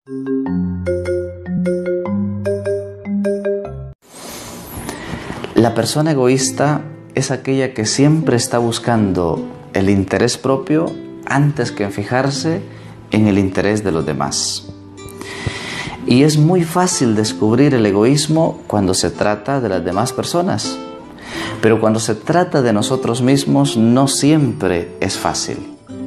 La persona egoísta es aquella que siempre está buscando el interés propio antes que en fijarse en el interés de los demás. Y es muy fácil descubrir el egoísmo cuando se trata de las demás personas, pero cuando se trata de nosotros mismos no siempre es fácil.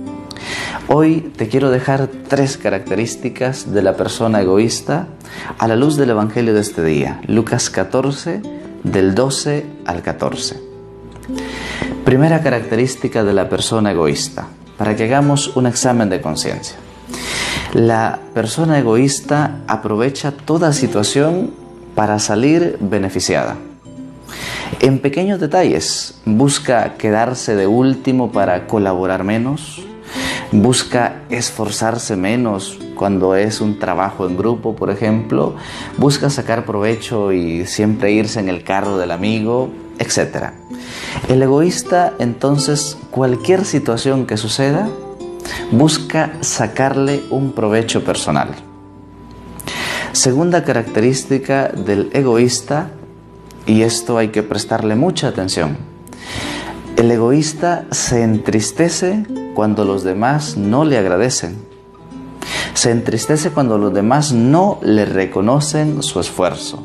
Hoy te quiero dejar 3 características de la persona egoísta a la luz del Evangelio de este día, Lucas 14, del 12 al 14. Primera característica de la persona egoísta, para que hagamos un examen de conciencia. La persona egoísta aprovecha toda situación para salir beneficiada. En pequeños detalles, busca quedarse de último para colaborar menos, busca esforzarse menos cuando es un trabajo en grupo, por ejemplo, busca sacar provecho y siempre irse en el carro del amigo, etc. El egoísta, entonces, cualquier situación que suceda, busca sacarle un provecho personal. Segunda característica del egoísta, y esto hay que prestarle mucha atención. El egoísta se entristece cuando los demás no le agradecen. Se entristece cuando los demás no le reconocen su esfuerzo.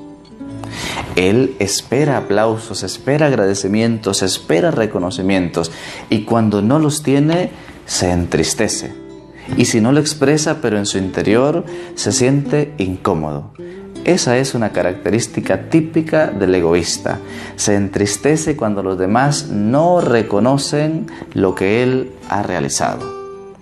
Él espera aplausos, espera agradecimientos, espera reconocimientos, y cuando no los tiene, se entristece. Y si no lo expresa, pero en su interior se siente incómodo. Esa es una característica típica del egoísta. Se entristece cuando los demás no reconocen lo que él ha realizado.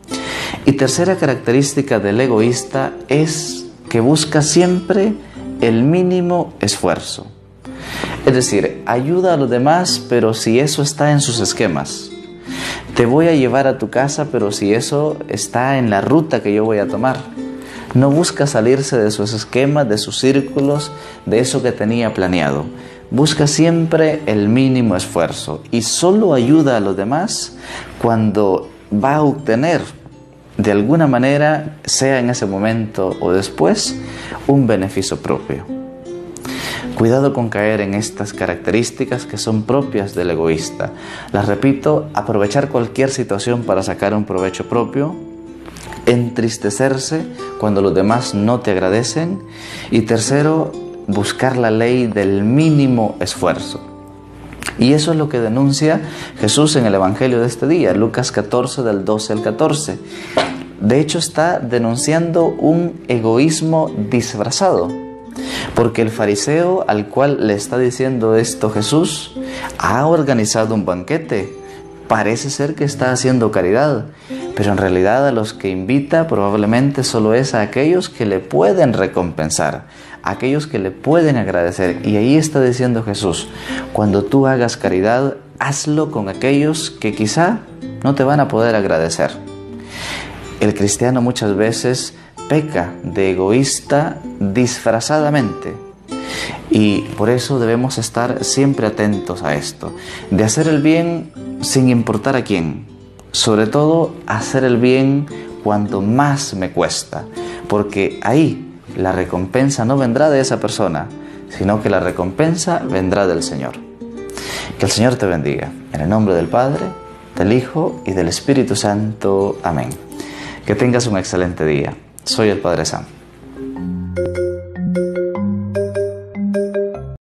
Y tercera característica del egoísta es que busca siempre el mínimo esfuerzo. Es decir, ayuda a los demás, pero si eso está en sus esquemas. Te voy a llevar a tu casa, pero si eso está en la ruta que yo voy a tomar. No busca salirse de sus esquemas, de sus círculos, de eso que tenía planeado. Busca siempre el mínimo esfuerzo y solo ayuda a los demás cuando va a obtener, de alguna manera, sea en ese momento o después, un beneficio propio. Cuidado con caer en estas características que son propias del egoísta. Las repito: aprovechar cualquier situación para sacar un provecho propio, entristecerse cuando los demás no te agradecen, y tercero, buscar la ley del mínimo esfuerzo. Y eso es lo que denuncia Jesús en el Evangelio de este día, Lucas 14, del 12 al 14. De hecho, está denunciando un egoísmo disfrazado, porque el fariseo al cual le está diciendo esto Jesús ha organizado un banquete. Parece ser que está haciendo caridad, pero en realidad a los que invita probablemente solo es a aquellos que le pueden recompensar, a aquellos que le pueden agradecer. Y ahí está diciendo Jesús: cuando tú hagas caridad, hazlo con aquellos que quizá no te van a poder agradecer. El cristiano muchas veces peca de egoísta disfrazadamente. Y por eso debemos estar siempre atentos a esto, de hacer el bien sin importar a quién. Sobre todo, hacer el bien cuando más me cuesta, porque ahí la recompensa no vendrá de esa persona, sino que la recompensa vendrá del Señor. Que el Señor te bendiga. En el nombre del Padre, del Hijo y del Espíritu Santo. Amén. Que tengas un excelente día. Soy el Padre Sam.